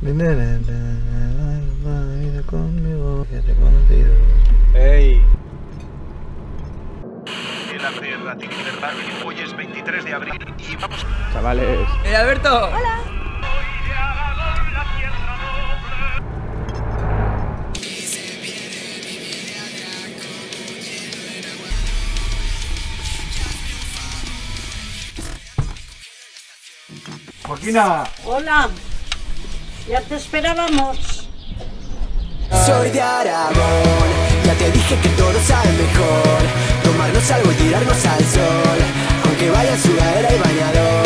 Baila conmigo, que te he conocido. ¡Ey! Hoy es 23 de abril y vamos. Chavales. Alberto! Hola. ¡Joaquina! Hola. Ya te esperábamos. Soy de Aragón, ya te dije que todo sabe mejor. Tomarnos algo y tirarnos al sol, aunque vaya en sudadera y bañador.